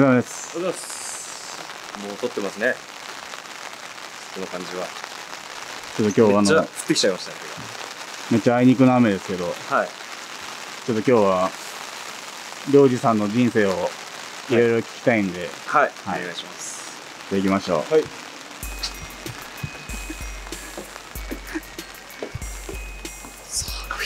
れ様です。 おはようございます。もう撮ってますね。この感じは。 ちょっと今日めっちゃ降ってきちゃいましたね。 めっちゃあいにくの雨ですけど、 はい。 ちょっと今日は良二さんの人生をいろいろ聞きたいんで、 はい。 はい、 お願いします。 じゃあ行きましょう。 はい。寒い。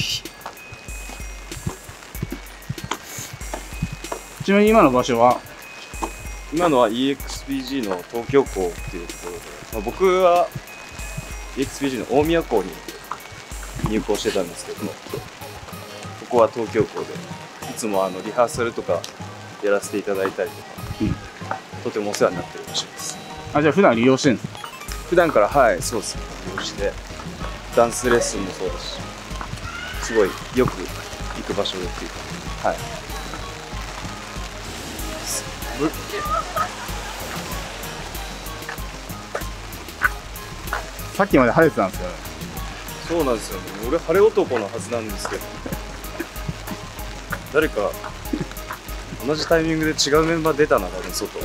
ちなみに今の場所は？ 今のは EXPG の東京港っていうところで、僕は EXPG の大宮港に入港してたんですけど、ここは東京港で、いつもリハーサルとかやらせていただいたりとか、とてもお世話になってる場所です。 あ、じゃあ普段利用してるんですか？ 普段から、はい、そうですね、利用してダンスレッスンもそうですし、すごいよく行く場所っていうか、はい。 さっきまで晴れてたんですよね。 そうなんですよね。俺晴れ男のはずなんですけど、誰か同じタイミングで違うメンバー出たな、多分外。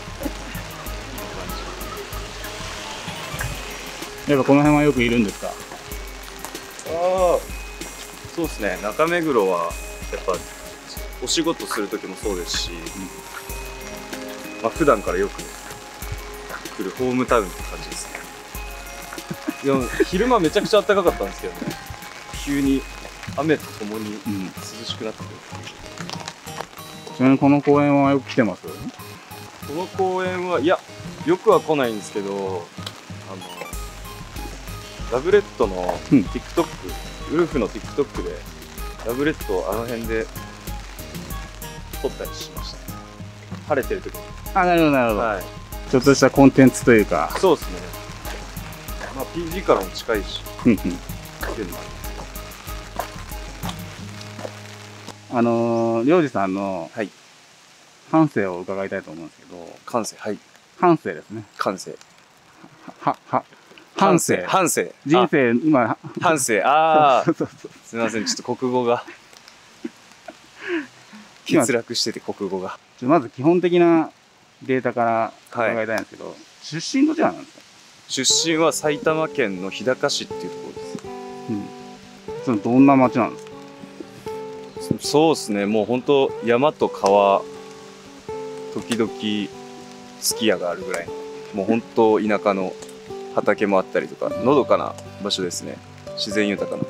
やっぱこの辺はよくいるんですか？ ああ、そうですね。中目黒はやっぱお仕事する時もそうですし、まあ普段からよく来るホームタウンって感じですね。でも昼間めちゃくちゃ暖かかったんですけどね、急に雨とともに涼しくなってくる。 ちなみにこの公園はよく来てます？ この公園はいや、よくは来ないんですけど、ラブレッドの TikTok、ウルフの TikTok でラブレッドをあの辺で撮ったりしましたね。晴れてる時に。 あ、なるほどなるほど、 はい、 ちょっとしたコンテンツというか。 そうですね。まあ PG からも近いしっていうのもあります。 良二さんのはい。 半生を伺いたいと思うんですけど。 感性、はい。 半生ですね。 感性。 半生。 半生。 人生、今。 半生。ああ。 そうそうそう。 すみません、ちょっと国語が。欠落してて、国語が。 まず基本的なデータから伺いたいんですけど、はい、出身どちらなんですか？ 出身は埼玉県の日高市っていうところです。 そのどんな町なんですか？ そうですね、もう本当山と川、時々すき家があるぐらいの、もう本当田舎の畑もあったりとか、のどかな場所ですね。自然豊かな。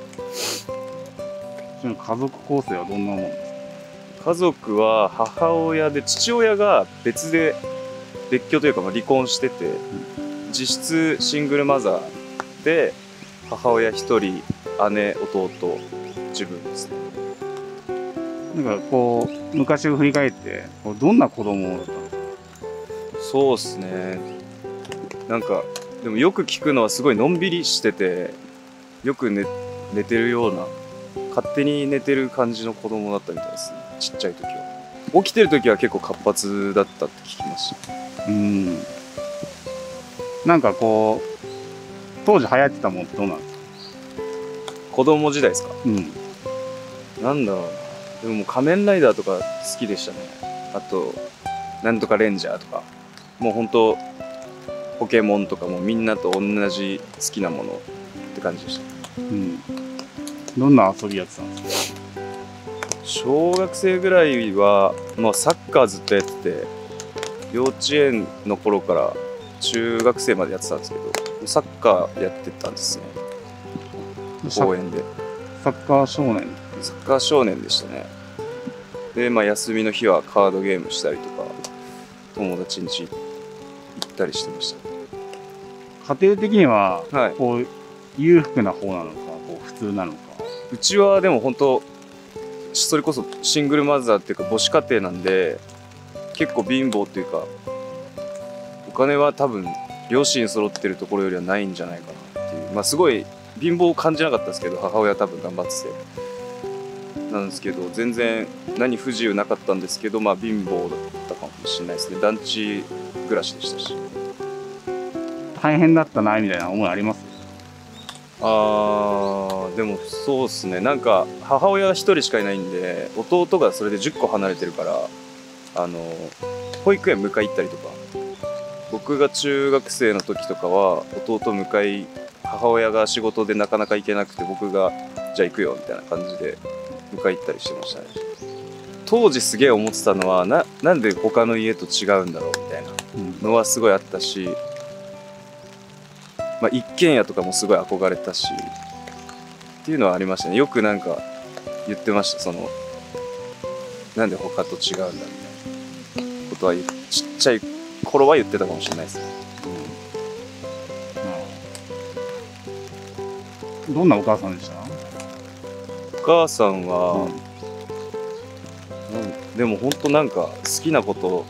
家族構成はどんなもんですか？ 家族は母親で、父親が別で別居というか離婚してて、実質シングルマザーで、母親一人、姉、弟、自分ですね。 なんかこう昔を振り返ってどんな子供だったんですか？ そうですね。なんかでもよく聞くのはすごいのんびりしてて、よく寝てるような、勝手に寝てる感じの子供だったみたいですね。ちっちゃい時は。起きてる時は結構活発だったって聞きました。 なんかこう当時流行ってたもんってどうなんですか？ 子供時代ですか？なんだろうな。でも仮面ライダーとか好きでしたね。あとなんとかレンジャーとか、もう本当ポケモンとかもみんなと同じ好きなものって感じでした。 どんな遊びやってたんですか？ 小学生ぐらいは、まあ、サッカーずっとやってて、幼稚園の頃から中学生までやってたんですけど、サッカーやってたんですね。公園で。 サッカー少年。 サッカー少年でしたね。で、まあ、休みの日はカードゲームしたりとか、友達ん家行ったりしてました。 家庭的には、 はい、 こう裕福な方なのか、こう普通なのか。 うちはでも本当それこそシングルマザーっていうか母子家庭なんで、結構貧乏っていうか、お金は多分両親揃ってるところよりはないんじゃないかなっていう、まあすごい貧乏を感じなかったですけど、母親は多分頑張っててなんですけど、全然何不自由なかったんですけど、まあ貧乏だったかもしれないですね。団地暮らしでしたし。 大変だったなみたいな思いあります？ でもそうですね。なんか母親は1人しかいないんで、弟がそれで10個離れてるから、 保育園迎え行ったりとか、僕が中学生の時とかは弟迎え、母親が仕事でなかなか行けなくて僕がじゃあ行くよみたいな感じで迎え行ったりしてましたね。当時すげえ思ってたのはなんで他の家と違うんだろうみたいなのはすごいあったし、まあ、一軒家とかもすごい憧れたしっていうのはありましたね。よくなんか言ってました。そのなんで他と違うんだみたいなことはちっちゃい頃は言ってたかもしれないですね。 どんなお母さんでした？ お母さんは、でも本当なんか好きなことを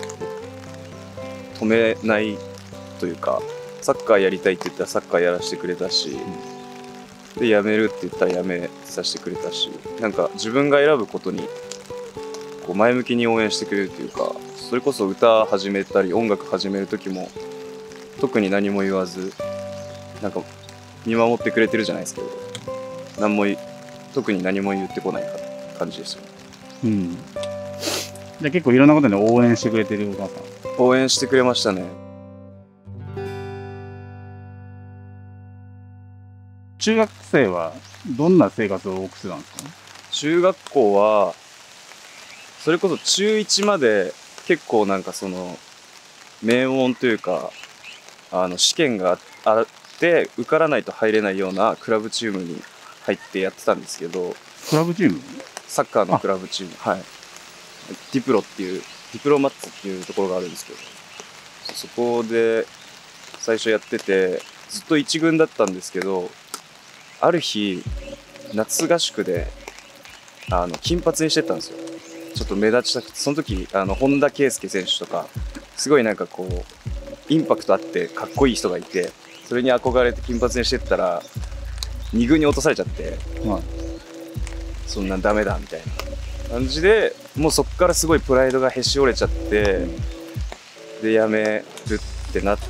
止めないというか、サッカーやりたいって言ったらサッカーやらせてくれたし、で辞めるって言ったら辞めさせてくれたし、なんか自分が選ぶことにこう前向きに応援してくれるというか、それこそ歌始めたり音楽始める時も特に何も言わず、なんか見守ってくれてるじゃないですけど、特に何も言ってこない感じですよね。 じゃあ結構いろんなことで応援してくれてるお母さん。 応援してくれましたね。 中学生はどんな生活を送ってたんですか？ 中学校はそれこそ中1まで結構なんかその名門というか試験があって受からないと入れないようなクラブチームに入ってやってたんですけど。 クラブチーム？ サッカーのクラブチーム、はい、ディプロマッツっていうところがあるんですけど、そこで最初やっててずっと1軍だったんですけど、ある日夏合宿で金髪にしてったんですよ。ちょっと目立ちたくて、その時本田圭佑選手とかすごいなんかこうインパクトあってかっこいい人がいて、それに憧れて金髪にしてったら2軍に落とされちゃって、そんなんダメだみたいな感じで、もうそっからすごいプライドがへし折れちゃって、で辞めるってなって、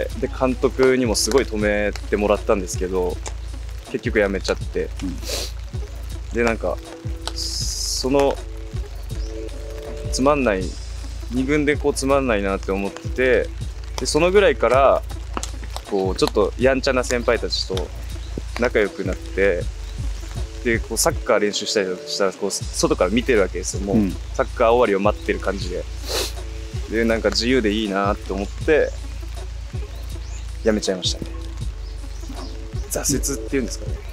で監督にもすごい止めてもらったんですけど結局辞めちゃって、でなんかそのつまんない2軍でこうつまんないなって思ってて、でそのぐらいからこうちょっとやんちゃな先輩たちと仲良くなって、でこうサッカー練習したりとかしたらこう外から見てるわけですよ。もう、サッカー終わりを待ってる感じでなんか自由でいいなって思ってやめちゃいましたね。挫折っていうんですかね。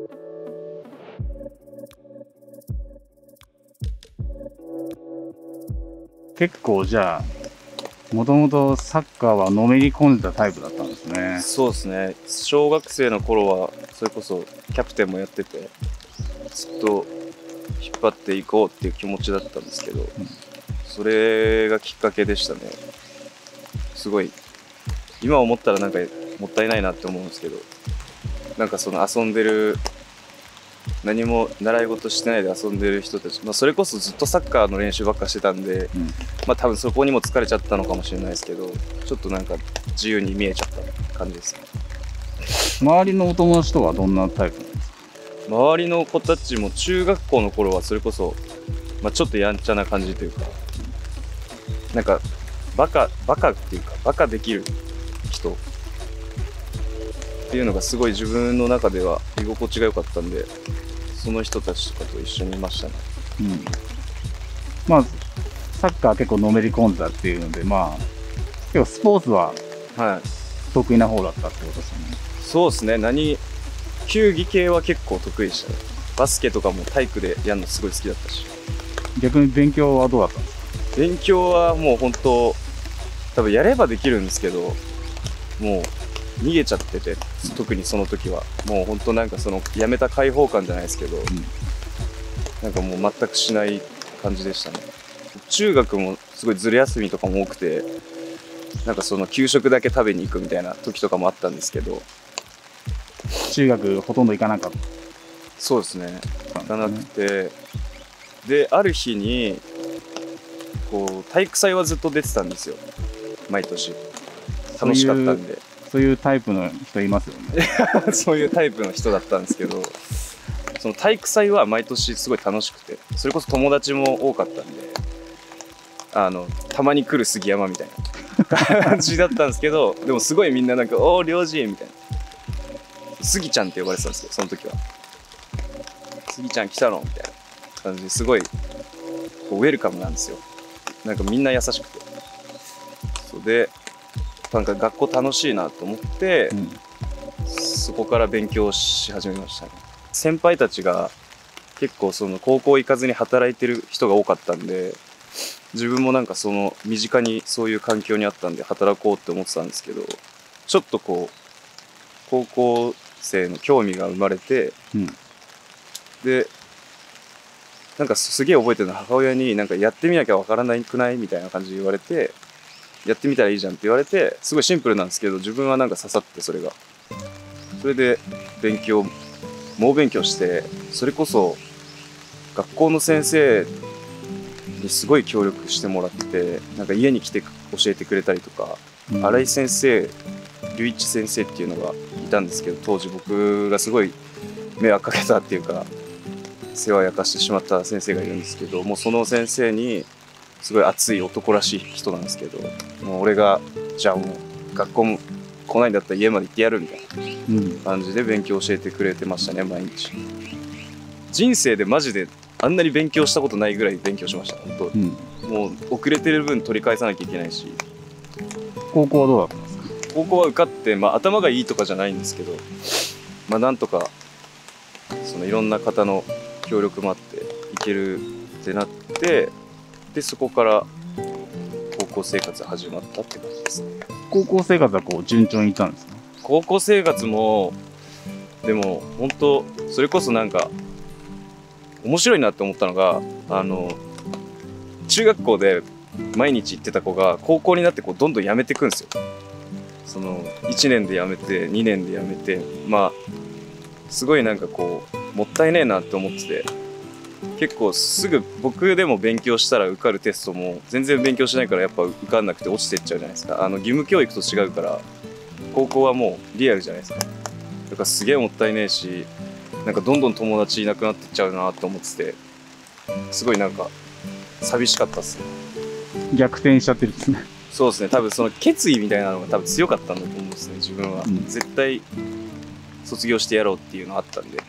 結構じゃあもともとサッカーはのめり込んでたタイプだったんですね。 そうですね。小学生の頃はそれこそキャプテンもやっててずっと引っ張っていこうっていう気持ちだったんですけど、それがきっかけでしたね。すごい今思ったらなんかもったいないなって思うんですけど、なんかその遊んでる、何も習い事してないで遊んでる人たち、それこそずっとサッカーの練習ばっかしてたんで、多分そこにも疲れちゃったのかもしれないですけど、ちょっとなんか自由に見えちゃった感じですね。 周りのお友達とはどんなタイプなんですか？ 周りの子たちも中学校の頃はそれこそ、ちょっとやんちゃな感じというか、なんかバカっていうかバカできる人っていうのがすごい自分の中では居心地が良かったんで、その人たちとかと一緒にいましたね。 サッカー結構のめり込んだっていうので、結構スポーツは得意な方だったってことですよね。 そうですね。球技系は結構得意でしたね。バスケとかも体育でやるのすごい好きだったし。 逆に勉強はどうだったんですか？ 勉強はもう本当多分やればできるんですけど、もう逃げちゃってて、特にその時はもう本当なんかそのやめた解放感じゃないですけど、なんかもう全くしない感じでしたね。中学もすごいずる休みとかも多くて、なんかその給食だけ食べに行くみたいな時とかもあったんですけど。 中学ほとんど行かなかった？ そうですね、行かなくて、である日にこう体育祭はずっと出てたんですよ、毎年。楽しかったんで。 そういうタイプの人いますよね。 そういうタイプの人だったんですけど、その体育祭は毎年すごい楽しくて、それこそ友達も多かったんで、 たまに来る杉山みたいな感じだったんですけど、でもすごいみんななんか「おお領事」みたいな「スギちゃん」って呼ばれてたんですよ、その時は。スギちゃん来たのみたいな感じですごいこうウェルカムなんですよ。なんかみんな優しくて、そうでなんか学校楽しいなと思って、そこから勉強し始めましたね。先輩たちが結構その高校行かずに働いてる人が多かったんで、自分もなんかその身近にそういう環境にあったんで働こうって思ってたんですけど、ちょっとこう高校生の興味が生まれて、でなんかすげえ覚えてるのは、母親になんかやってみなきゃわからないくないみたいな感じで言われて、やってみたらいいじゃんって言われて、すごいシンプルなんですけど自分はなんか刺さって、それで猛勉強して、それこそ学校の先生にすごい協力してもらって、なんか家に来て教えてくれたりとか、新井先生、隆一先生っていうのがいたんですけど、当時僕がすごい迷惑かけたっていうか世話焼かしてしまった先生がいるんですけど、もうその先生にすごい熱い男らしい人なんですけど、もう俺がじゃあもう学校も来ないんだったら家まで行ってやるみたいな感じで勉強教えてくれてましたね、毎日。人生でマジであんなに勉強したことないぐらい勉強しました、本当。もう遅れてる分取り返さなきゃいけないし。 高校はどうだったんですか？ 高校は受かって、頭がいいとかじゃないんですけど、なんとかそのいろんな方の協力もあっていけるってなって、でそこから高校生活始まったって感じですね。 高校生活はこう順調にいったんですか？ 高校生活もでも本当それこそなんか面白いなって思ったのが、中学校で毎日行ってた子が高校になってこうどんどん辞めていくんですよ。その1年で辞めて2年で辞めて、すごいなんかこうもったいねえなって思ってて、結構すぐ僕でも勉強したら受かるテストも全然勉強しないからやっぱ受かんなくて落ちてっちゃうじゃないですか。義務教育と違うから高校はもうリアルじゃないですか。だからすげえもったいねえし、なんかどんどん友達いなくなってっちゃうなと思ってて、すごいなんか寂しかったっすね。 逆転しちゃってるんですね。 そうですね、多分その決意みたいなのが多分強かったんだと思うんですね、自分は。絶対卒業してやろうっていうのあったんで。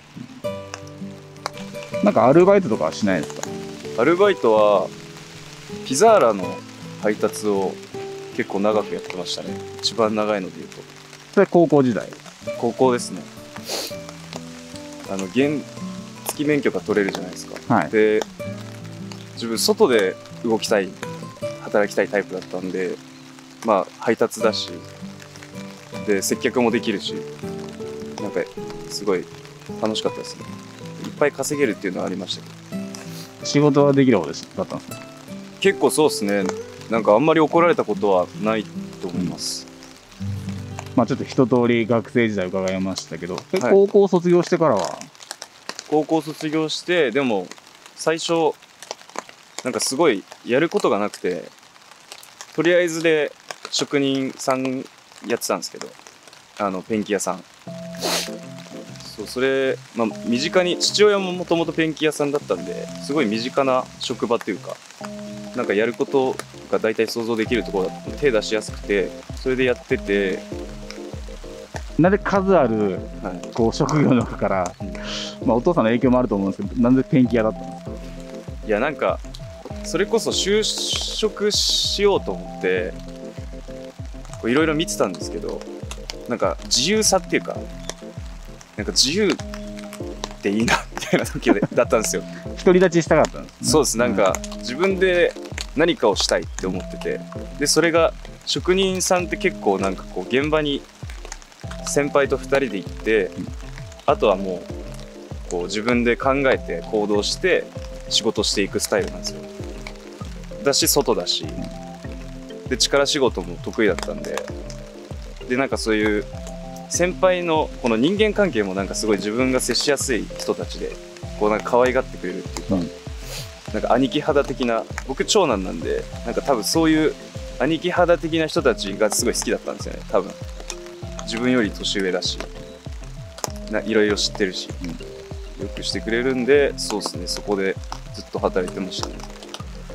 なんかアルバイトとかはしないですか？ アルバイトはピザーラの配達を結構長くやってましたね。一番長いので言うと。 それ高校時代？ 高校ですね。原付免許が取れるじゃないですか。で自分外で動きたい、働きたいタイプだったんで、配達だしで接客もできるし、なんかすごい楽しかったですね。いっぱい稼げるっていうのはありましたけど。 仕事はできる方だったんですか？ 結構そうですね。なんかあんまり怒られたことはないと思います。 ちょっと一通り学生時代伺いましたけど、高校卒業してからは？ 高校卒業して、でも最初なんかすごいやることがなくて、とりあえずで職人さんやってたんですけど、ペンキ屋さん。それ、身近に父親ももともとペンキ屋さんだったんで、すごい身近な職場っていうか、なんかやることが大体想像できるところだったんで手出しやすくて、それでやってて。 なんで数あるこう職業の中から、お父さんの影響もあると思うんですけど、なんでペンキ屋だったんですか？ いやなんかそれこそ就職しようと思っていろいろ見てたんですけど、なんか自由さっていうか、なんか自由っていいなみたいな時だったんですよ。 独り立ちしたかったんですね。 そうです。なんか自分で何かをしたいって思ってて、でそれが職人さんって結構なんかこう現場に先輩と2人で行って、あとはもうこう自分で考えて行動して仕事していくスタイルなんですよ。だし外だしで力仕事も得意だったんで、なんかそういう先輩のこの人間関係もなんかすごい自分が接しやすい人たちで、こうなんか可愛がってくれるっていうか、なんか兄貴肌的な、僕長男なんで、なんか多分そういう兄貴肌的な人たちがすごい好きだったんですよね。多分自分より年上だし、いろいろ知ってるし、よくしてくれるんで、そうですね、そこでずっと働いてましたね。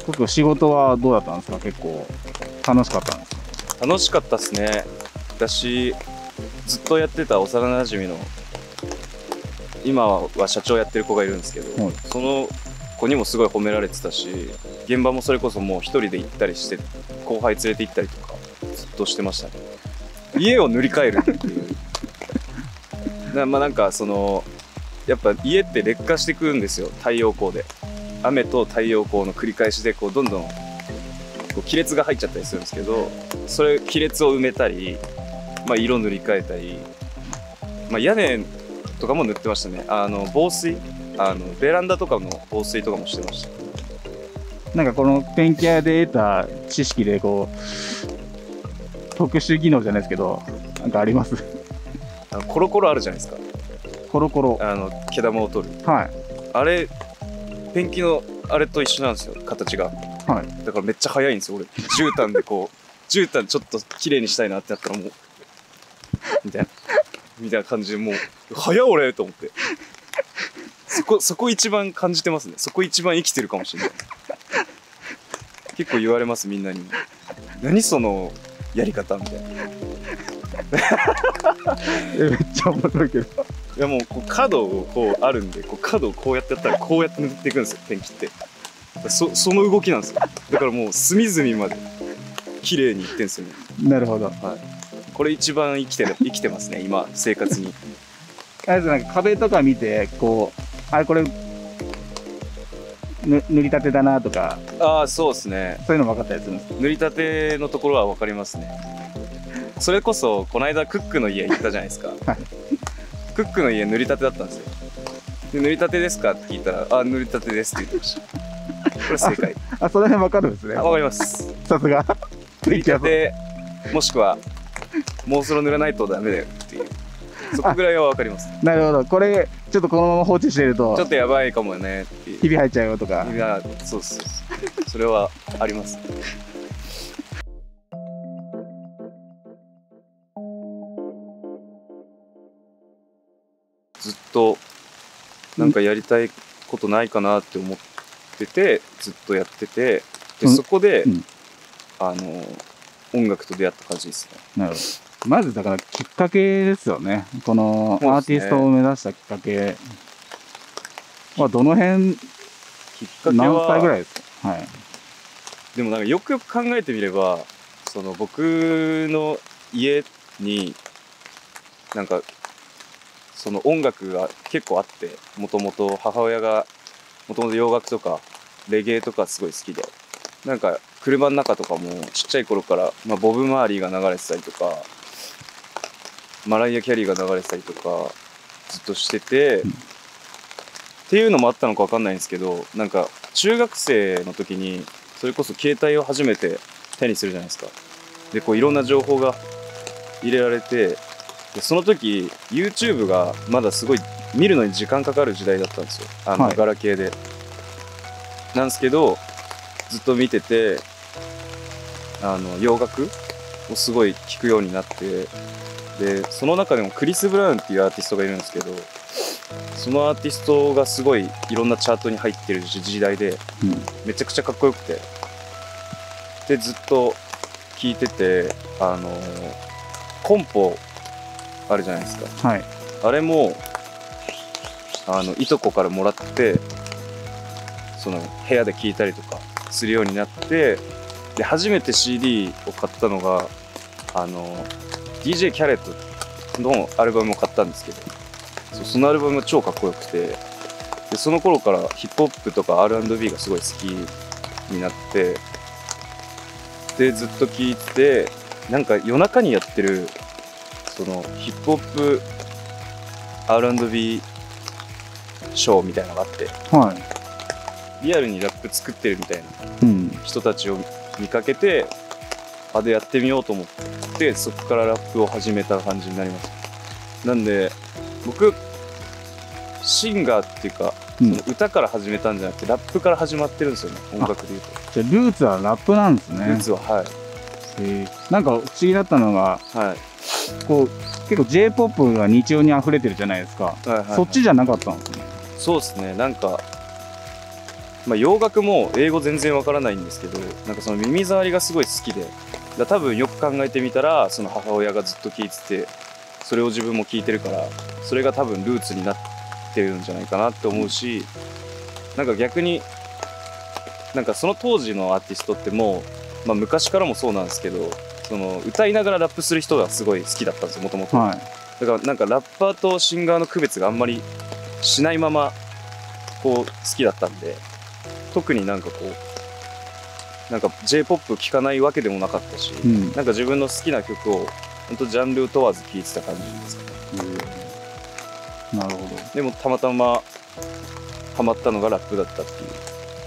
結構仕事はどうだったんですか？結構楽しかったんですか？ 楽しかったっすね。私ずっとやってた幼なじみの今は社長やってる子がいるんですけど、その子にもすごい褒められてたし、現場もそれこそもう一人で行ったりして後輩連れて行ったりとかずっとしてましたね。家を塗り替えるっていうまあなんかそのやっぱ家って劣化してくるんですよ。太陽光で雨と太陽光の繰り返しでこうどんどんこう亀裂が入っちゃったりするんですけど、それ亀裂を埋めたり、まあ、色塗り替えたり、まあ、屋根とかも塗ってましたね。防水ベランダとかの防水とかもしてました。 なんかこのペンキ屋で得た知識でこう特殊技能じゃないですけど、なんかあります？ コロコロあるじゃないですか。 コロコロ、 毛玉を取る、はい、あれペンキのあれと一緒なんですよ、形が。はい、だからめっちゃ速いんですよ俺。絨毯でこう絨毯ちょっと綺麗にしたいなってなったらもうみたいな感じで、もう早っ俺と思って、そこ一番感じてますね。そこ一番生きてるかもしれない。結構言われます、みんなに。何そのやり方みたいな。 めっちゃ面白いけど。 いやもうこう角をこうあるんで、こう角をこうやってやったらこうやって塗っていくんですよ、ペンキって。その動きなんですよ。だからもう隅々まで綺麗にいってんですよね。 なるほど。はい。 これ一番生きてますね、今生活に。 あれなんか壁とか見てこう、あれこれ塗りたてだなとか。 ああ、そうですね。 そういうの分かったりするんですか？ 塗りたてのところは分かりますね。それこそこの間クックの家行ったじゃないですか。クックの家塗りたてだったんですよ。で塗りたてですかって聞いたら、あ、塗りたてですって言ってました。これ正解。 あ、その辺分かるんですね。 分かります。 さすが。 塗りたてもしくはもうそろ塗らないとダメだよっていう、そこぐらいは分かります。 なるほど。これちょっとこのまま放置してるとちょっとやばいかもねっていう、 ひび入っちゃうよとか。 いや、そうそう、それはあります。ずっとなんかやりたいことないかなって思ってて、ずっとやってて、でそこで、音楽と出会った感じですね。なるほど。まずだからきっかけですよね。このアーティストを目指したきっかけはどの辺？きっかけは何歳ぐらいですか？はい。 でもなんかよくよく考えてみれば、その僕の家になんかその音楽が結構あって、もともと母親がもともと洋楽とかレゲエとかすごい好きで、なんか車の中とかもちっちゃい頃から、ボブ・マーリーが流れてたりとかマライア・キャリーが流れてたりとかずっとしてて、っていうのもあったのか分かんないんですけど、なんか中学生の時にそれこそ携帯を初めて手にするじゃないですか。でこういろんな情報が入れられて、でその時 YouTube がまだすごい見るのに時間かかる時代だったんですよ、ガラケーで。なんですけどずっと見てて、洋楽をすごい聴くようになって、でその中でもクリス・ブラウンっていうアーティストがいるんですけど、そのアーティストがすごいいろんなチャートに入ってる時代で、めちゃくちゃかっこよくて、でずっと聴いてて、コンポあるじゃないですか、はい、あれもいとこからもらって、その部屋で聴いたりとかするようになって、で初めて CD を買ったのがDJ キャレットのアルバムを買ったんですけど、そのアルバムが超かっこよくて、でその頃からヒップホップとか R&B がすごい好きになって、でずっと聴いて、なんか夜中にやってるそのヒップホップ R&B ショーみたいなのがあって、はい、リアルにラップ作ってるみたいな人たちを見かけて、でやってみようと思って、そこからラップを始めた感じになりました。なんで僕シンガーっていうか、その歌から始めたんじゃなくてラップから始まってるんですよね、音楽でいうと。 じゃあルーツはラップなんですね。 ルーツは、はい。 なんか不思議だったのが、はい、こう結構 J-POP が日常に溢れてるじゃないですか、そっちじゃなかったんですね。 そうですね。なんかまあ、洋楽も英語全然わからないんですけど、なんかその耳障りがすごい好きで、多分よく考えてみたらその母親がずっと聴いてて、それを自分も聴いてるから、それが多分ルーツになってるんじゃないかなって思うし、なんか逆になんかその当時のアーティストってもう、まあ、昔からもそうなんですけど、その歌いながらラップする人がすごい好きだったんですよ、もともと。だからなんかラッパーとシンガーの区別があんまりしないままこう好きだったんで、特になんかこうなんか J-POP 聴かないわけでもなかったし、なんか自分の好きな曲を本当ジャンル問わず聴いてた感じですかね。 なるほど。 でもたまたまハマったのがラップだったっていう。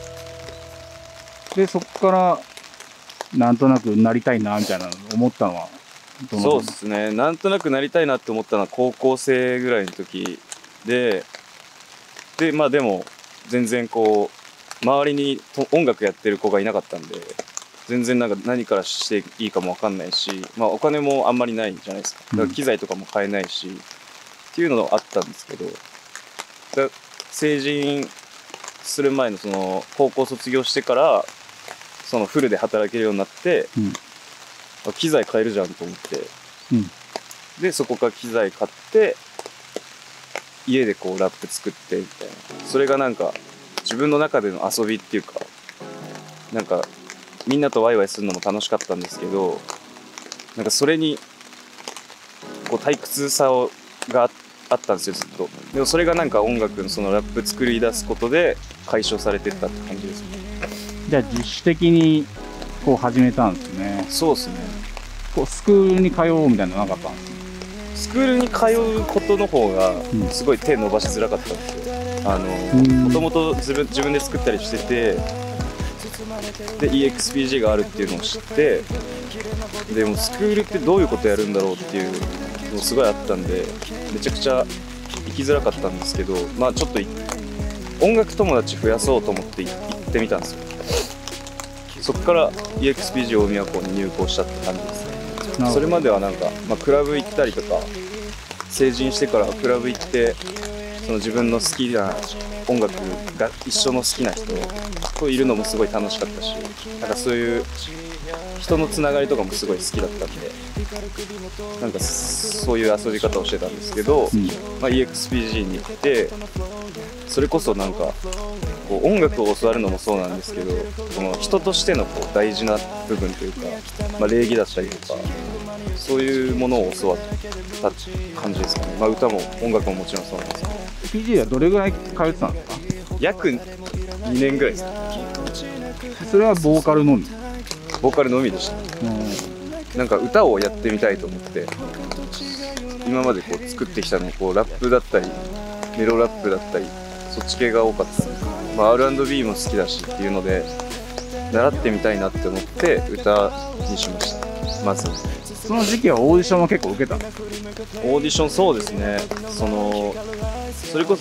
でそこからなんとなくなりたいなみたいなの思ったのはそうですね、なんとなくなりたいなって思ったのは高校生ぐらいの時で、まあでも全然こう周りに音楽やってる子がいなかったんで、全然なんか何からしていいかも分かんないし、まあお金もあんまりないじゃないですか。だから機材とかも買えないし、っていうのがあったんですけど、成人する前のその高校卒業してからそのフルで働けるようになって、機材買えるじゃんと思って、でそこから機材買って家でこうラップ作ってみたいな、それがなんか自分の中での遊びっていうか、なんかみんなとワイワイするのも楽しかったんですけど、なんかそれにこう退屈さがあったんですよ、ずっと。でもそれがなんか音楽のそのラップ作り出すことで解消されてったって感じですね。 じゃあ自主的にこう始めたんですね。 そうですね。 こうスクールに通おうみたいなのなかったんですか？ スクールに通うことの方がすごい手伸ばしづらかったんですよ。もともと自分で作ったりしてて、で EXPG があるっていうのを知って、でもスクールってどういうことやるんだろうっていうのすごいあったんで、めちゃくちゃ行きづらかったんですけど、まあちょっと音楽友達増やそうと思って行ってみたんですよ。そこから EXPG 大宮校に入校したって感じですね。それまではなんか、まあ、クラブ行ったりとか、成人してからクラブ行ってその自分の好きな音楽が一緒の好きな人といるのもすごい楽しかったし、なんかそういう人のつながりとかもすごい好きだったんで、なんかそういう遊び方をしてたんですけど、まあ、EXPG に行って、それこそなんかこう音楽を教わるのもそうなんですけど、この人としてのこう大事な部分というか、まあ、礼儀だったりとか、そういうものを教わった感じですかね。まあ、歌も音楽ももちろんそうなんですけど。 PG はどれぐらい通ってたんですか？ 約2年ぐらいですね。 それはボーカルのみ？ ボーカルのみでした。なんか歌をやってみたいと思って、今までこう作ってきたのこうラップだったりメロラップだったりそっち系が多かったんです。まあ、R&B も好きだしっていうので習ってみたいなって思って歌にしました。まずその時期はオーディションは結構受けた？オーディション、そうですね。それこそ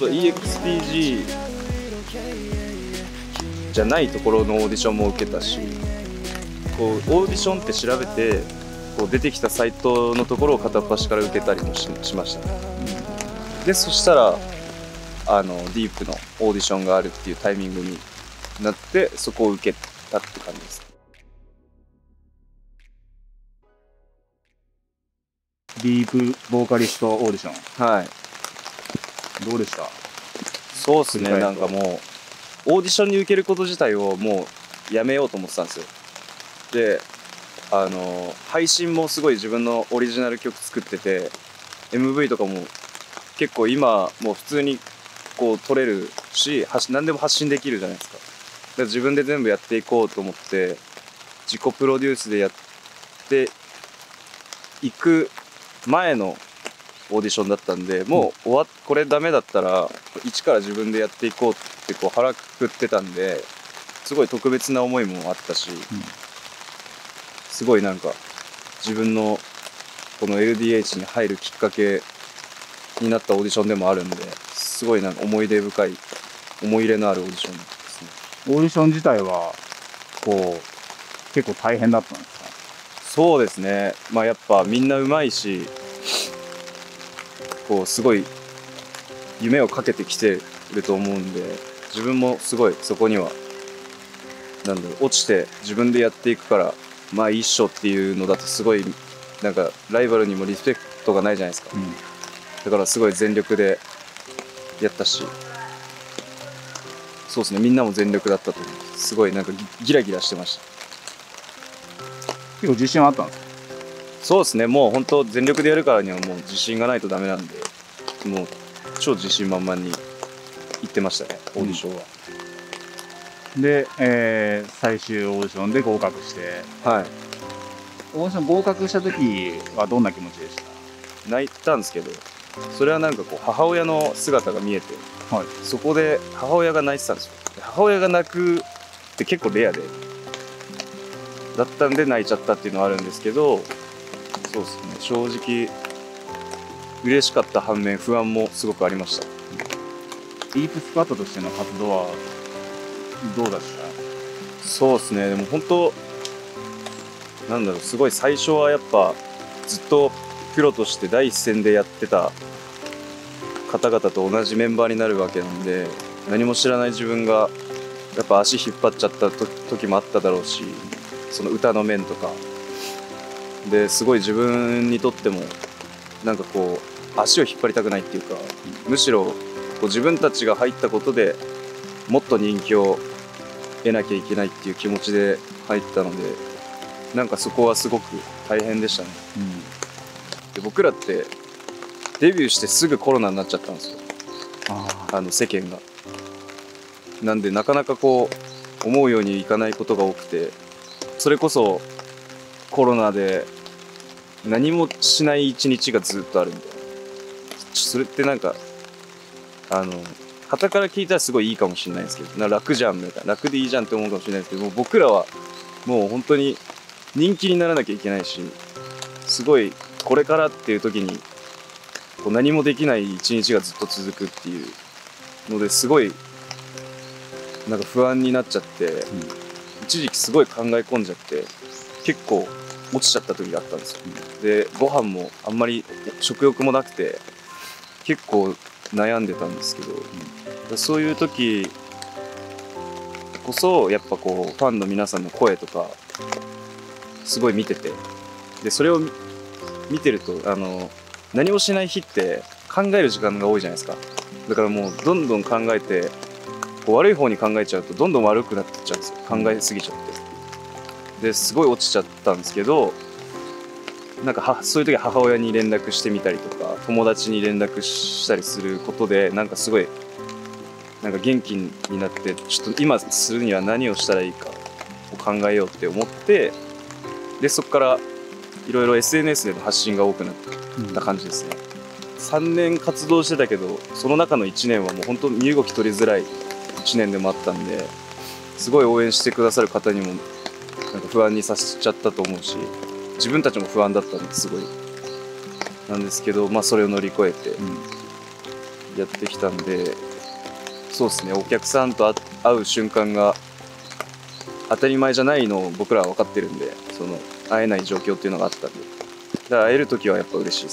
EXPG じゃないところのオーディションも受けたし、こうオーディションって調べてこう出てきたサイトのところを片っ端から受けたりも しました。でそしたらディープのオーディションがあるっていうタイミングになって、そこを受けたって感じです。 ディープボーカリストオーディション、 はい。 どうでした？ そうですね、なんかもうオーディションに受けること自体をもうやめようと思ってたんですよ。で配信もすごい自分のオリジナル曲作ってて、 MV とかも結構今もう普通にこう撮れるし、何でも発信できるじゃないですか。だから自分で全部やっていこうと思って自己プロデュースでやっていく前のオーディションだったんで、もうこれダメだったら一から自分でやっていこうってこう腹くくってたんで、すごい特別な思いもあったし、すごいなんか自分のこの LDH に入るきっかけになったオーディションでもあるんで、すごいなんか思い出深い、思い入れのあるオーディションですね。 オーディション自体はこう結構大変だったんですか？ そうですね、まあやっぱみんなうまいし、こうすごい夢をかけてきてると思うんで、自分もすごいそこにはなんだろう、落ちて自分でやっていくからまあいいっしょっていうのだとすごいなんかライバルにもリスペクトがないじゃないですか、だからすごい全力でやったし、そうですね、みんなも全力だったと思う。すごいなんかギラギラしてました。 結構自信はあったんですか？ そうですね、もう本当全力でやるからにはもう自信がないとダメなんで、もう超自信満々に行ってましたね、オーディションは。 で、最終オーディションで合格して、 はい、 オーディション合格した時はどんな気持ちでした？ 泣いたんですけど、それはなんかこう母親の姿が見えて、 はい、 そこで母親が泣いてたんですよ。母親が泣くって結構レアでだったんで泣いちゃったっていうのはあるんですけど、そうですね、正直嬉しかった反面不安もすごくありました。 ディープスクワットとしての活動はどうだった？ そうですね、でも本当なんだろう、すごい最初はやっぱずっとプロとして第一線でやってた方々と同じメンバーになるわけなんで、何も知らない自分がやっぱ足引っ張っちゃった時もあっただろうし、その歌の面とかですごい自分にとってもなんかこう足を引っ張りたくないっていうか、むしろこう自分たちが入ったことでもっと人気を得なきゃいけないっていう気持ちで入ったので、なんかそこはすごく大変でしたね。で僕らってデビューしてすぐコロナになっちゃったんですよ、世間が。なんでなかなかこう思うようにいかないことが多くて、それこそコロナで何もしない一日がずっとあるみたいな。それってなんか傍から聞いたらすごいいいかもしれないんですけど、楽じゃんみたいな、楽でいいじゃんって思うかもしれないですけども、僕らはもう本当に人気にならなきゃいけないし、すごいこれからっていう時にこう何もできない一日がずっと続くっていうのですごいなんか不安になっちゃって、一時期すごい考え込んじゃって結構落ちちゃった時があったんですよ。でご飯もあんまり食欲もなくて結構悩んでたんですけど、そういう時こそやっぱこうファンの皆さんの声とかすごい見てて、でそれを見てると何もしない日って考える時間が多いじゃないですか。だからもうどんどん考えてこう悪い方に考えちゃうとどんどん悪くなってっちゃうんですよ、考えすぎちゃって。ですごい落ちちゃったんですけど、なんかそういう時は母親に連絡してみたりとか友達に連絡したりすることでなんかすごいなんか元気になって、ちょっと今するには何をしたらいいかを考えようって思って、でそこからいろいろ SNS での発信が多くなった感じですね。3年活動してたけどその中の1年はもう本当に身動き取りづらい1年でもあったんで、すごい応援してくださる方にもなんか不安にさせちゃったと思うし、自分たちも不安だったんですごいなんですけど、まあそれを乗り越えてやってきたんで、そうですね、お客さんと会う瞬間が当たり前じゃないのを僕らは分かってるんで、その会えない状況っていうのがあったんで、だから会える時はやっぱ嬉しいです。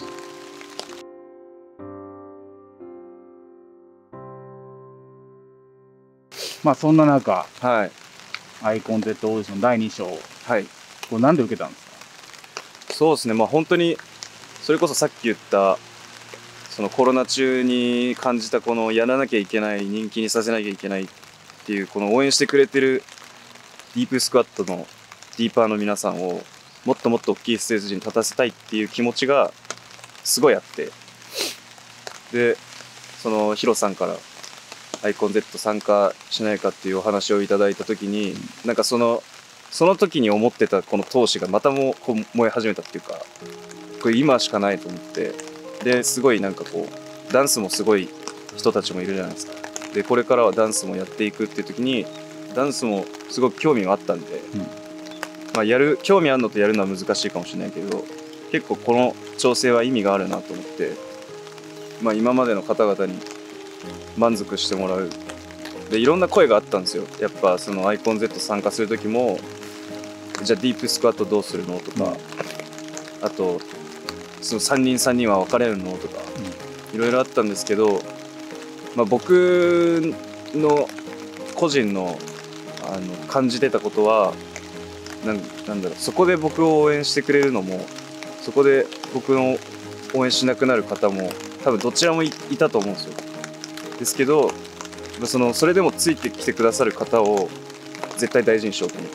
まあそんな中、 はい、 アイコン Z オーディション第2章、 はい、 これなんで受けたんですか？ そうですね、まあ本当にそれこそさっき言ったそのコロナ中に感じたこのやらなきゃいけない、人気にさせなきゃいけないっていうこの応援してくれてるディープスクワットのディーパーの皆さんをもっともっと大きいステージに立たせたいっていう気持ちがすごいあって、でそのヒロさんからアイコン Z 参加しないかっていうお話をいただいた時に、なんかその時に思ってたこの闘志がまたもこう燃え始めたっていうか、これ今しかないと思って、ですごいなんかこうダンスもすごい人たちもいるじゃないですか。でこれからはダンスもやっていくっていう時にダンスもすごく興味があったんで、まあ興味あるのとやるのは難しいかもしれないけど、結構この調整は意味があるなと思って、まあ今までの方々に満足してもらう。でいろんな声があったんですよ。やっぱそのアイコン Z 参加する時も、じゃあディープスクワットどうするのとか、あとその3人は別れるのとか、いろいろあったんですけど、まあ、僕の個人の感じてたことはなんだろう、そこで僕を応援してくれるのも、そこで僕の応援しなくなる方も多分どちらもいたと思うんですよ。ですけどそれでもついてきてくださる方を絶対大事にしようと思って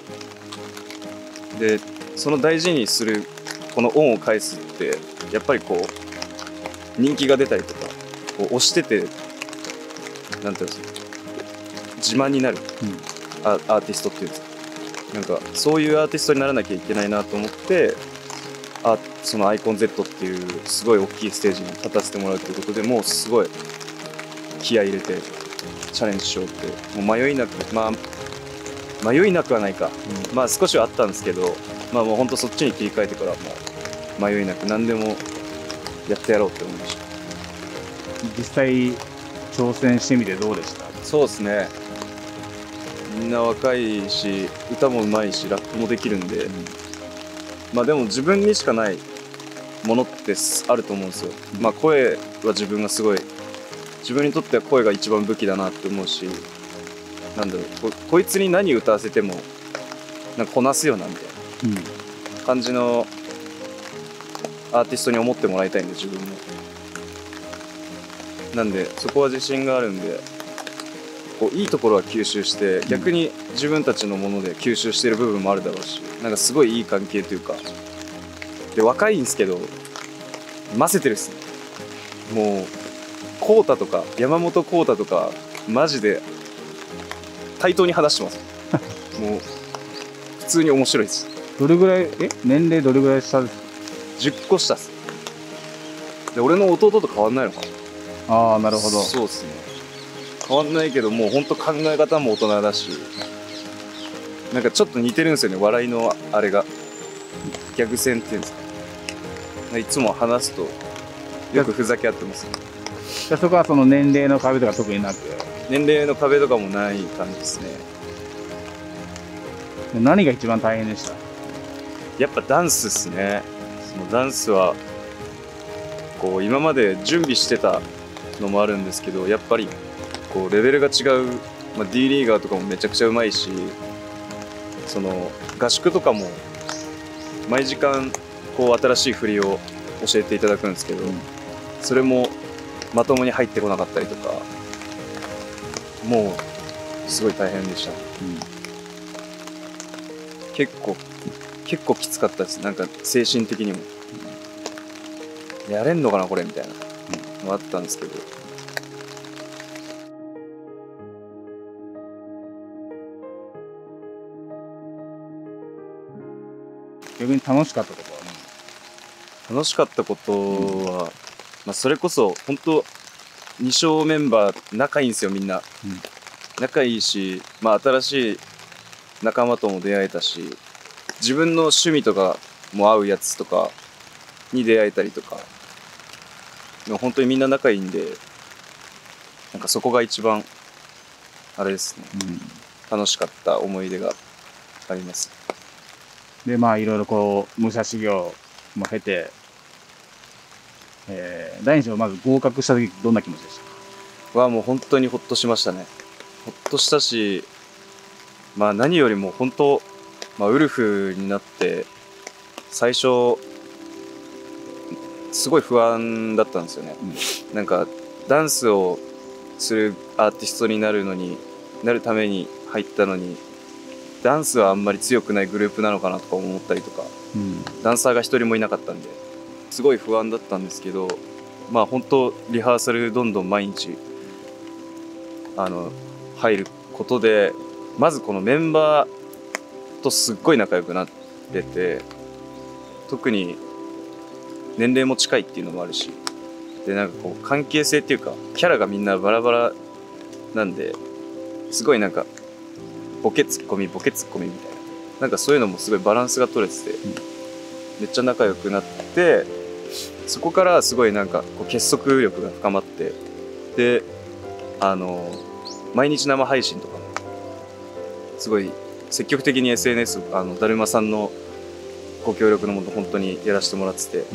、でその大事にするこの恩を返すってやっぱりこう人気が出たりとかこう推しててなんていうんですか、自慢になる、アーティストっていうんですか、なんかそういうアーティストにならなきゃいけないなと思って、そのアイコン Z っていうすごい大きいステージに立たせてもらうということでもうすごい気合い入れてチャレンジしようって、もう迷いなく、迷いなくはないか、まあ少しはあったんですけど、まあもうほんとそっちに切り替えてからもう迷いなく何でもやってやろうって思いました。 実際挑戦してみてどうでした？ そうですね、みんな若いし歌も上手いしラップもできるんで、まあでも自分にしかないものってあると思うんですよ。まあ声は自分にとっては声が一番武器だなって思うし、なんだろう、こいつに何歌わせてもなんかこなすよなみたいな感じのアーティストに思ってもらいたいんで自分も。なんでそこは自信があるんで、こういいところは吸収して逆に自分たちのもので吸収してる部分もあるだろうし、なんかすごいいい関係というかで、若いんですけどませてるっすね。もうコータとか山本コータとかマジで対等に話してますもう普通に面白いです。 どれぐらい年齢どれぐらい下ですか ？10個下っす。で俺の弟と変わんないのかな。 ああ、なるほど。 そうっすね、変わんないけどもうほんと考え方も大人だし、なんかちょっと似てるんですよね、笑いのあれがギャグ戦っていうんですか、いつも話すとよくふざけ合ってます。 じゃあそこはその年齢の壁とか特になく、 年齢の壁とかもない感じですね。 何が一番大変でした？ やっぱダンスっすね。そのダンスはこう今まで準備してたのもあるんですけど、やっぱりこうレベルが違う、D リーガーとかもめちゃくちゃうまいし、その合宿とかも毎時間こう新しい振りを教えていただくんですけど、それもまともに入ってこなかったりとか、もうすごい大変でした。結構きつかったです。なんか精神的にも、やれんのかなこれみたいなのあったんですけど、 逆に楽しかったことは楽しかったことは、それこそ本当2小メンバー仲いいんですよみんな、仲いいし、新しい仲間とも出会えたし、自分の趣味とかも合うやつとかに出会えたりとか、でも本当にみんな仲いいんで、なんかそこが一番あれですね、楽しかった思い出があります。 でいろいろこう武者修行も経て、第2章まず合格した時どんな気持ちでした？ もう本当にほっとしましたね。ほっとしたし、何よりも本当、ウルフになって最初すごい不安だったんですよね、なんかダンスをするアーティストになるために入ったのに、ダンスはあんまり強くないグループなのかなとか思ったりとか、ダンサーが一人もいなかったんですごい不安だったんですけど、本当リハーサルどんどん毎日入ることで、まずこのメンバーとすっごい仲良くなってて、特に年齢も近いっていうのもあるし、でなんかこう関係性っていうかキャラがみんなバラバラなんで、すごいなんかボケツッコミみたいな、なんかそういうのもすごいバランスが取れてて、めっちゃ仲良くなって、そこからすごいなんかこう結束力が深まって、で毎日生配信とかもすごい積極的に SNS だるまさんのご協力のもと本当にやらせてもらってて、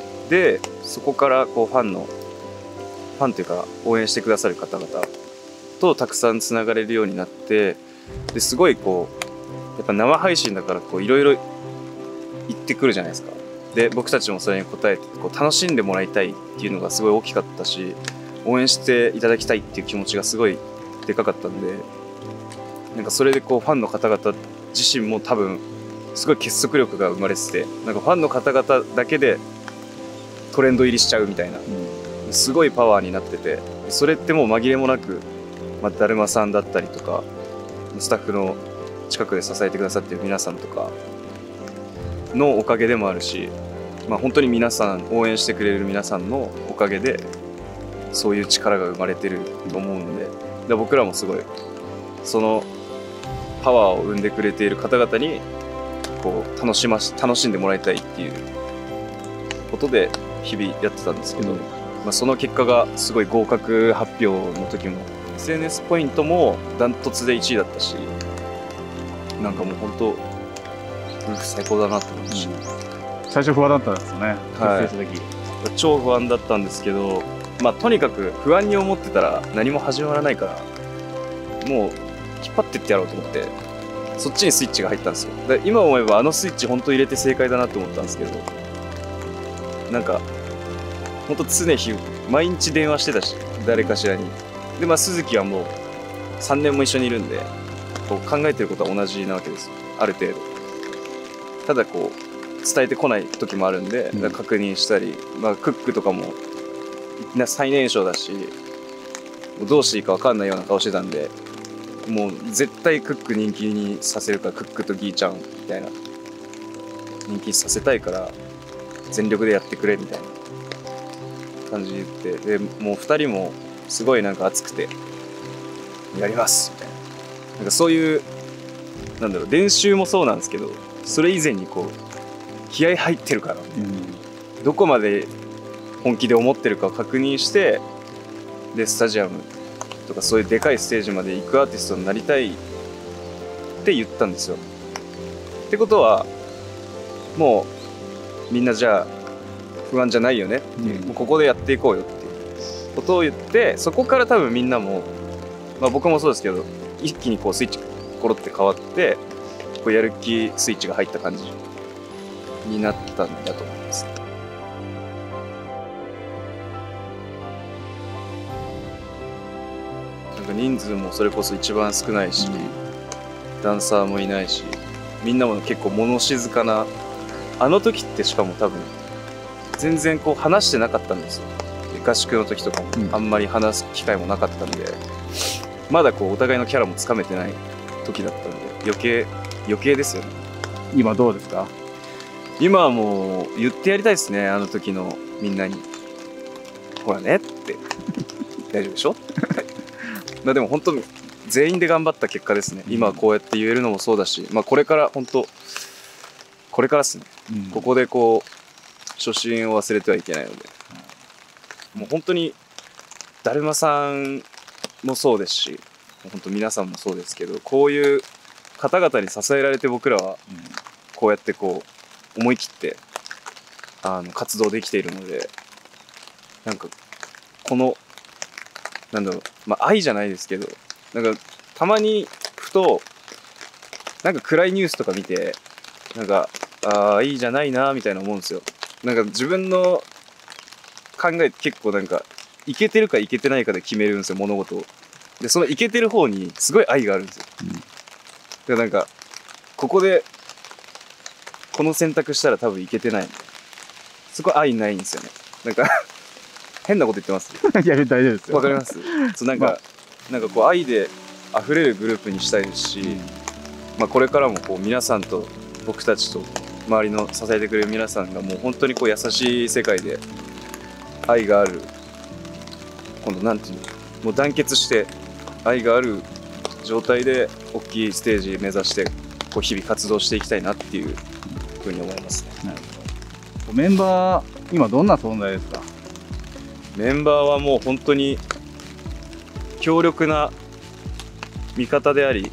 でそこからこうファンというか応援してくださる方々 とたくさんつながれるようになって、ですごいこうやっぱ生配信だからこういろいろ言ってくるじゃないですか。で僕たちもそれに応えてこう楽しんでもらいたいっていうのがすごい大きかったし、応援していただきたいっていう気持ちがすごいでかかったんで、なんかそれでこうファンの方々自身も多分すごい結束力が生まれてて、なんかファンの方々だけでトレンド入りしちゃうみたいな、すごいパワーになってて、それってもう紛れもなく、だるまさんだったりとかスタッフの近くで支えてくださっている皆さんとかのおかげでもあるし、本当に皆さん応援してくれる皆さんのおかげでそういう力が生まれてると思うので、僕らもすごいそのパワーを生んでくれている方々にこう楽しんでもらいたいっていうことで日々やってたんですけど、その結果がすごい合格発表の時も SNS ポイントもダントツで1位だったし、なんかもう本当最高だなと思いました。 最初不安だったんですよね、 はい結成した時。 超不安だったんですけど、とにかく不安に思ってたら何も始まらないから、もう引っ張ってってやろうと思ってそっちにスイッチが入ったんですよ。で今思えばあのスイッチ本当入れて正解だなと思ったんですけど、なんか本当常日毎日電話してたし誰かしらに。で鈴木はもう3年も一緒にいるんでこう考えてることは同じなわけですよ、ある程度。ただこう伝えてこない時もあるんで、確認したり、クックとかも最年少だしどうしていいか分かんないような顔してたんで、もう絶対クック人気にさせるから、クックとギーちゃんみたいな人気にさせたいから全力でやってくれみたいな感じで言って、でもう2人もすごいなんか熱くてやりますみたいな、なんかそういうなんだろう、練習もそうなんですけど、それ以前にこう気合入ってるから、どこまで本気で思ってるかを確認して、でスタジアムとかそういうでかいステージまで行くアーティストになりたいって言ったんですよ。ってことはもうみんなじゃあ不安じゃないよねっていう、もうここでやっていこうよっていうことを言って、そこから多分みんなも、僕もそうですけど一気にこうスイッチコロって変わって、こうやる気スイッチが入った感じになったんだと思います。人数もそれこそ一番少ないし、ダンサーもいないし、みんなも結構物静かな、あの時ってしかも多分全然こう話してなかったんですよ。合宿の時とかもあんまり話す機会もなかったんで、まだこうお互いのキャラもつかめてない時だったんで、余計ですよね。 今どうですか？ 今はもう言ってやりたいですね、あの時のみんなに。ほらねって大丈夫でしょでも本当全員で頑張った結果ですね。今こうやって言えるのもそうだし、これから本当これからですね、ここでこう初心を忘れてはいけないので、もう本当にだるまさんもそうですし、本当皆さんもそうですけど、こういう方々に支えられて僕らはこうやってこう思い切って活動できているので、なんかこのなんだろう、愛じゃないですけど、なんかたまにふとなんか暗いニュースとか見て、なんか愛じゃないなみたいな思うんですよ。なんか自分の考え結構なんかいけてるかいけてないかで決めるんですよ、物事を。でそのいけてる方にすごい愛があるんですよ。だからなんかここでこの選択したら多分いけてない、そこ愛ないんですよね。なんか変なこと言ってます。 いや大丈夫ですよ。 わかります。なんかこう愛で溢れるグループにしたいですし、これからもこう皆さんと僕たちと周りの支えてくれる皆さんがもう本当にこう優しい世界で愛がある、今度なんていうの、もう団結して愛がある状態で大きいステージ目指してこう日々活動していきたいなっていうふうに思いますね。 メンバー今どんな存在ですか？ メンバーはもう本当に強力な味方であり、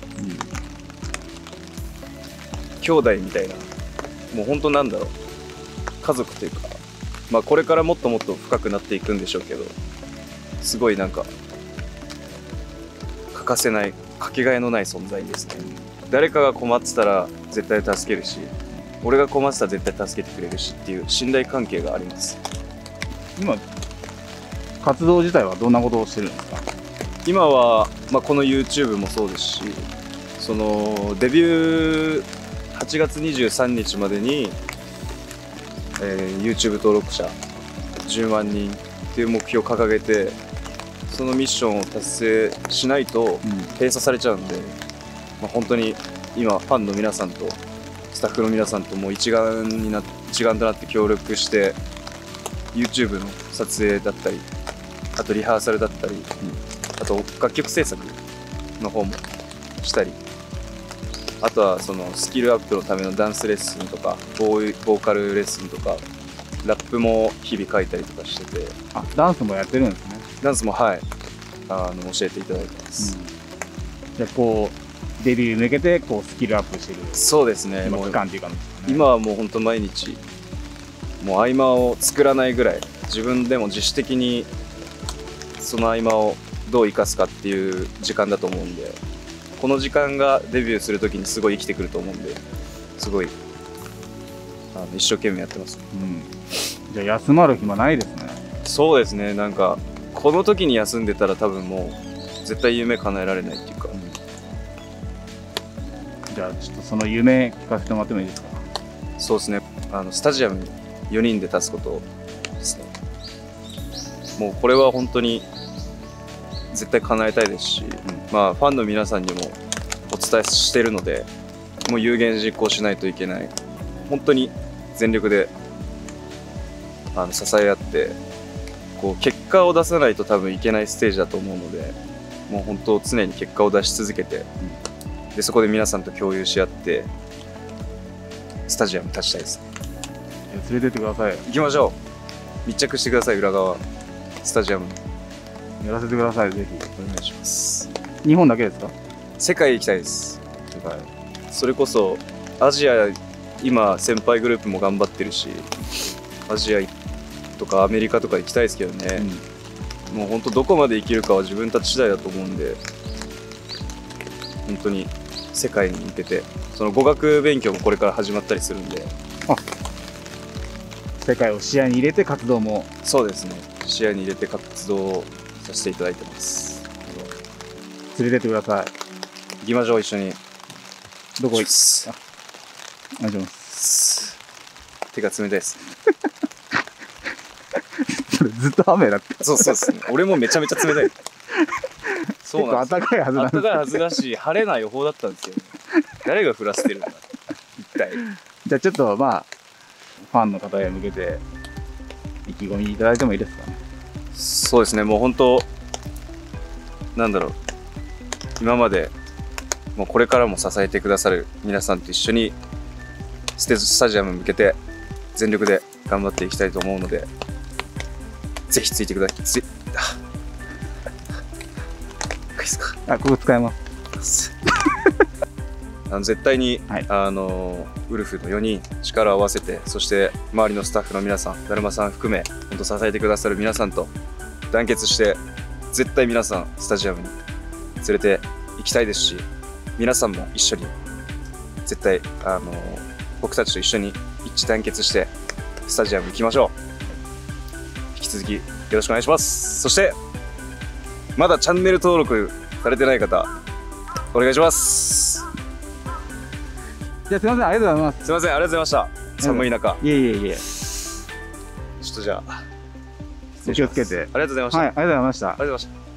兄弟みたいな、もう本当なんだろう、家族というか、これからもっともっと深くなっていくんでしょうけど、すごいなんか欠かせないかけがえのない存在ですね。誰かが困ってたら絶対助けるし、俺が困ってたら絶対助けてくれるしっていう信頼関係があります。 今活動自体はどんなことをしてるんですか？ 今は、この YouTube もそうですし、そのデビュー8月23日までに、YouTube 登録者10万人っていう目標を掲げて、そのミッションを達成しないと閉鎖されちゃうんで、本当に今ファンの皆さんとスタッフの皆さんともう一丸となって協力して YouTube の撮影だったり、あとリハーサルだったり、あと楽曲制作の方もしたり、あとはそのスキルアップのためのダンスレッスンとかボーカルレッスンとかラップも日々書いたりとかしてて。 あ、ダンスもやってるんですね。 ダンスもはい教えていただいてます、 じゃあこうデビューに向けてこうスキルアップしてる。 そうですね。 今期間っていうか、ね、 今はもう本当毎日もう合間を作らないぐらい自分でも自主的にその合間をどう生かすかっていう時間だと思うんで、この時間がデビューするときにすごい生きてくると思うんで、すごい一生懸命やってます、 じゃあ休まる暇ないですね。 そうですね。なんかこの時に休んでたら多分もう絶対夢叶えられないっていうか、 じゃあちょっとその夢聞かせてもらってもいいですか？ そうですね。スタジアムに4人で立つことですね。もうこれは本当に絶対叶えたいですし、ファンの皆さんにもお伝えしてるので、もう有言実行しないといけない。本当に全力で支え合ってこう結果を出さないと多分いけないステージだと思うので、もう本当常に結果を出し続けて、でそこで皆さんと共有し合ってスタジアムに立ちたいですね。 連れてってください。 行きましょう。密着してください。裏側スタジアムやらせてください。ぜひお願いします。 日本だけですか？ 世界行きたいです。それこそアジア、今先輩グループも頑張ってるし、アジアとかアメリカとか行きたいですけどね、もう本当どこまで生きるかは自分たち次第だと思うんで、本当に世界に向けて、その語学勉強もこれから始まったりするんで。 世界を視野に入れて活動も。 そうですね。視野に入れて活動をさせていただいてます。 連れてってください。 行きましょう、一緒に。 どこ行く？ お願いします。手が冷たいです。 それずっと雨だった。 そうですね。俺もめちゃめちゃ冷たい。そうなんです。 暖かいはずなんです。 暖かいはずだし、晴れない予報だったんですよね。誰が降らせてるんだ。一体。 じゃあちょっとファンの方へ向けて意気込みいただいてもいいですかね？ そうですね。もう本当なんだろう。今までもうこれからも支えてくださる皆さんと一緒にスタジアムに向けて全力で頑張っていきたいと思うので、ぜひついてください。いいですか？ ここ使えます。 絶対に、ウルフの4人力を合わせて、そして周りのスタッフの皆さん、だるまさん含め本当支えてくださる皆さんと団結して、絶対皆さんスタジアムに連れて行きたいですし、皆さんも一緒に絶対僕たちと一緒に一致団結してスタジアム行きましょう。引き続きよろしくお願いします。そしてまだチャンネル登録されてない方お願いします。 じゃあすみません、ありがとうございます。 すみません、ありがとうございました。寒い中。 いえいえいえ。 ちょっとじゃあお気をつけて。 ありがとうございました。 はい、ありがとうございました。 ありがとうございました。